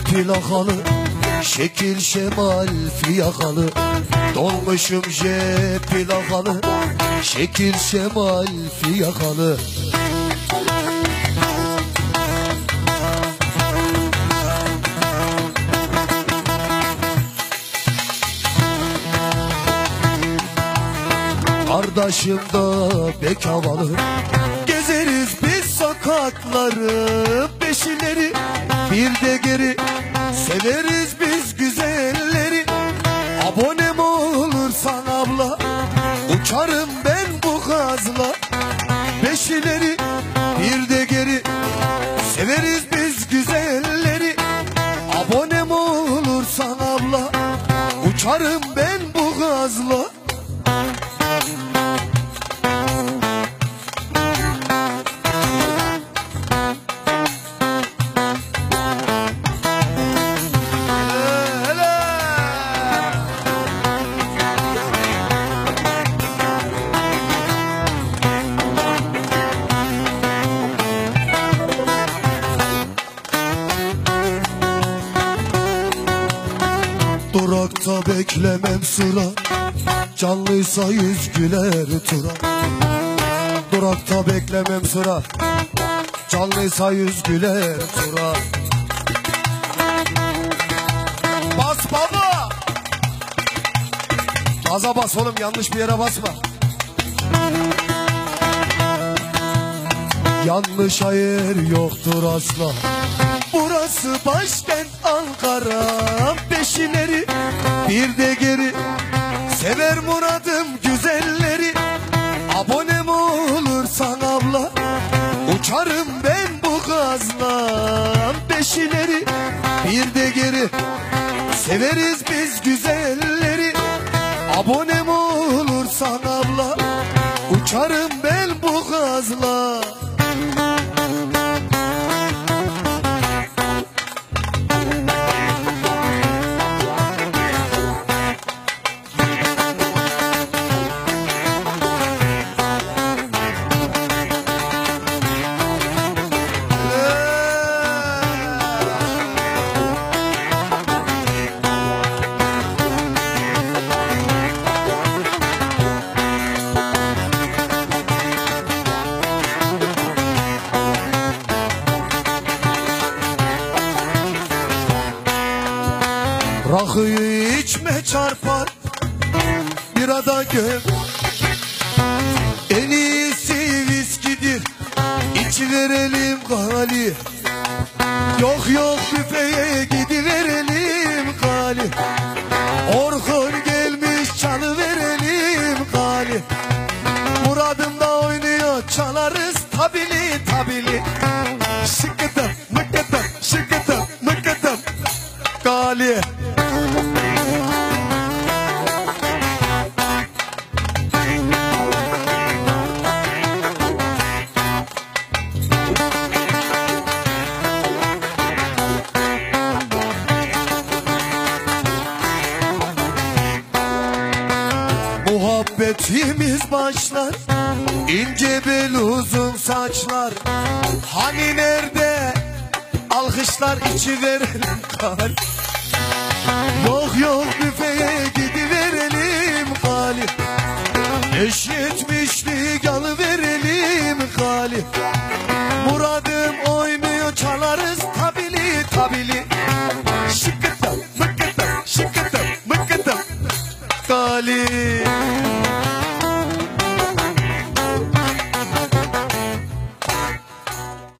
plakalı, şekil şemal fiyakalı. Dolmuşum J plakalı, şekil şemal fiyakalı. Kardeşim da pek havalı, gezeriz biz sokakları, beşileri bir de geri, severiz biz güzelleri. Abonem olursan abla, uçarım ben bu gazla. Beşileri bir de geri, severiz biz güzelleri. Abonem olursan abla, uçarım ben bu gazla. Durakta beklemem sıra, canlıysa yüz güler tura. Durakta beklemem sıra, canlıysa yüz güler tura. Bas baba! Gaza bas oğlum, yanlış bir yere basma. Yanlış hayır yoktur asla, burası başkent Ankara. Beşileri bir de geri, sever muradım güzelleri. Abonem olursan abla, uçarım ben bu gazla. Beşileri bir de geri, severiz biz güzelleri. Abonem olursan abla, uçarım ben bu gazla. Rakıyı içme çarpar, birada göm. En iyisi viskidir, içiverelim gali. Yok yok büfeye gidiverelim gali. Orkun gelmiş çalıverelim gali. Muradım da oynuyor, çalarız tabili tabili. Şıkıdım mıkıdım, şıkıdım mıkıdım gali. Muhabbetimiz başlar, ince bel uzun saçlar. Hani nerede alkışlar, içiverelim kal. Yok yok büfeye gidiverelim gali. Eşitmişlik alıverelim gali. Muradım oynuyor, çalarız tabili tabili. Şıkıdım mıkıdım, şıkıdım mıkıdım gali.